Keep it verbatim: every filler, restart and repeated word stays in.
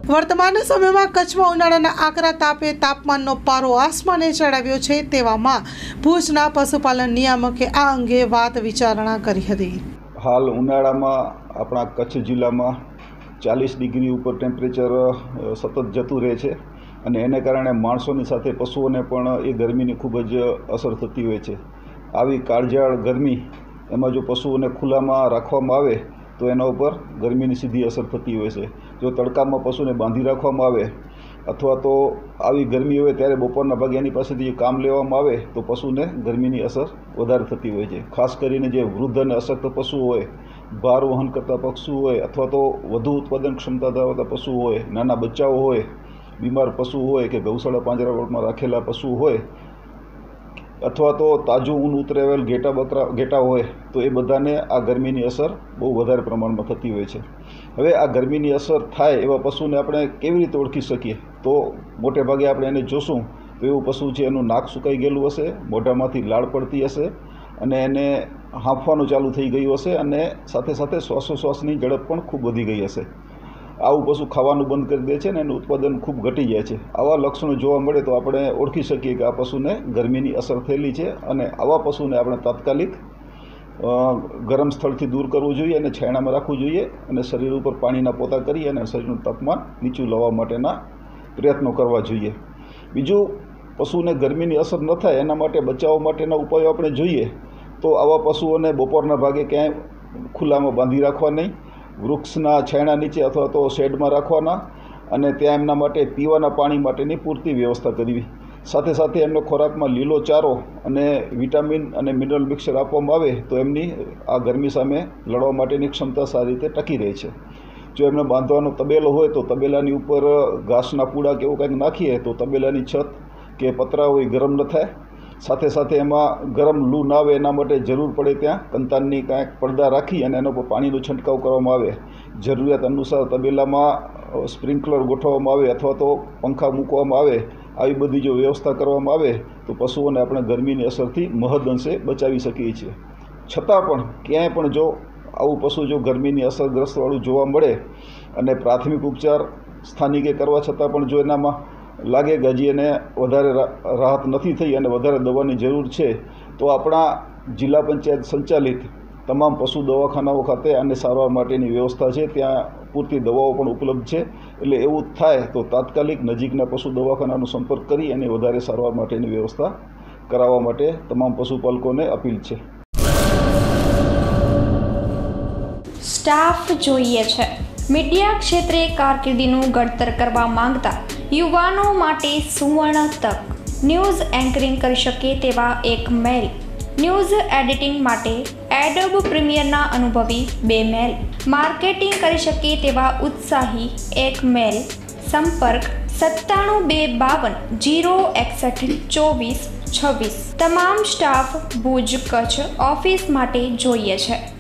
વર્તમાન સમયમાં કચ્છમાં ઉનાળાના આકરા તાપે તાપમાનનો પારો આસમાને ચડાવ્યો છે। તેવામાં ભુજના પશુપાલન નિયામકે આ અંગે વાત વિચારણા કરી હતી। હાલ ઉનાળામાં આપણા કચ્છ જિલ્લામાં ચાલીસ ડિગ્રી ઉપર ટેમ્પરેચર સતત જતું રહે છે અને એને કારણે માણસોની સાથે પશુઓને પણ એ ગરમીની ખૂબ જ અસર થતી હોય છે। આવી કાળઝાળ ગરમી એમાં જો પશુઓને ખુલ્લામાં રાખવામાં આવે તો એના ઉપર ગરમીની સીધી અસર થતી હોય છે। જો તડકામાં પશુને બાંધી રાખવામાં આવે અથવા તો આવી ગરમી હોય ત્યારે બપોરના ભાગે એની પાસેથી કામ લેવામાં આવે તો પશુને ગરમીની અસર વધારે થતી હોય છે। ખાસ કરીને જે વૃદ્ધ અને અશક્ત પશુઓ હોય, ભાર વહન કરતા પશુઓ હોય અથવા તો વધુ ઉત્પાદન ક્ષમતા ધરાવતા પશુઓ હોય, નાના બચ્ચાઓ હોય, બીમાર પશુ હોય કે ગૌશાળા પાંજરાપોળમાં રાખેલા પશુ હોય અથવા તો તાજું ઊન ઉતરેવેલ ઘેટા બકરા ઘેટા હોય તો એ બધાને આ ગરમીની અસર બહુ વધારે પ્રમાણમાં થતી હોય છે। હવે આ ગરમીની અસર થાય એવા પશુને આપણે કેવી રીતે ઓળખી શકીએ? તો મોટે ભાગે આપણે એને જોશું તો એવું પશુ છે એનું નાક સુકાઈ ગયેલું હશે, મોઢામાંથી લાળ પડતી હશે અને એને હાંફવાનું ચાલુ થઈ ગયું હશે અને સાથે સાથે શ્વાસોશ્વાસની ઝડપ પણ ખૂબ વધી ગઈ હશે। આવું પશુ ખાવાનું બંધ કરી દે છે ને એનું ઉત્પાદન ખૂબ ઘટી જાય છે। આવા લક્ષણો જોવા મળે તો આપણે ઓળખી શકીએ કે આ પશુને ગરમીની અસર થયેલી છે અને આવા પશુને આપણે તાત્કાલિક ગરમ સ્થળથી દૂર કરવું જોઈએ અને છાંયડામાં રાખવું જોઈએ અને શરીર ઉપર પાણીના પોતા કરી અને શરીરનું તાપમાન નીચું લાવવા માટેના પ્રયત્નો કરવા જોઈએ। બીજું, પશુને ગરમીની અસર ન થાય એના માટે બચાવ માટેના ઉપાયો આપણે જોઈએ તો આવા પશુઓને બપોરના ભાગે ક્યાંય ખુલ્લામાં બાંધી રાખવા નહીં, વૃક્ષના છાંયડા નીચે અથવા તો શેડમાં રાખવાના અને ત્યાં એમના માટે પીવાના પાણી માટેની પૂરતી વ્યવસ્થા કરવી। સાથે સાથે એમને ખોરાકમાં લીલો ચારો અને વિટામિન અને મિનરલ મિક્સર આપવામાં આવે તો એમની આ ગરમી સામે લડવા માટેની ક્ષમતા સારી રીતે ટકી રહે છે। જો એમને બાંધવાનો તબેલો હોય તો તબેલાની ઉપર ઘાસના પૂડા કે એવું કંઈક નાખીએ તો તબેલાની છત કે પતરા હોય ગરમ ન થાય। સાથે સાથે એમાં ગરમ લૂ ના આવે એના માટે જરૂર પડે ત્યાં કંતાનની કાંઈક પડદા રાખી અને એના પર પાણીનો છંટકાવ કરવામાં આવે। જરૂરિયાત અનુસાર તબેલામાં સ્પ્રિંકલર ગોઠવવામાં આવે અથવા તો પંખા મૂકવામાં આવે। આવી બધી જો વ્યવસ્થા કરવામાં આવે તો પશુઓને આપણે ગરમીની અસરથી મહદઅંશે બચાવી શકીએ છીએ। છતાં પણ ક્યાંય પણ જો આવું પશુ જો ગરમીની અસરગ્રસ્તવાળું જોવા મળે અને પ્રાથમિક ઉપચાર સ્થાનિકે કરવા છતાં પણ જો એનામાં લાગે કે હજી એને વધારે રાહત નથી થઈ અને વધારે દવાની જરૂર છે તો આપણા જિલ્લા પંચાયત સંચાલિત તમામ પશુ દવાખાનાઓ ખાતે અને સારવાર માટેની વ્યવસ્થા છે, ત્યાં પૂરતી દવાઓ પણ ઉપલબ્ધ છે। એટલે એવું થાય તો તાત્કાલિક નજીકના પશુ દવાખાનાનો સંપર્ક કરી અને વધારે સારવાર માટેની વ્યવસ્થા કરાવવા માટે તમામ પશુપાલકોને અપીલ છે। સ્ટાફ જોઈએ છે। મીડિયા ક્ષેત્રે કારકિર્દીનું ઘડતર કરવા માંગતા યુવાનો માટે સુવર્ણ તક। ન્યૂઝ એન્કરિંગ કરી શકે તેવા એક મેલ, ન્યૂઝ એડિટિંગ માટે એડોબ પ્રીમિયરના અનુભવી બે મેલ, માર્કેટિંગ કરી શકે તેવા ઉત્સાહી એક મેલ। સંપર્ક સત્તાણું બે બાવન જીરો એકસઠ ચોવીસ છવ્વીસ। તમામ સ્ટાફ ભુજ કચ્છ ઓફિસ માટે જોઈએ છે।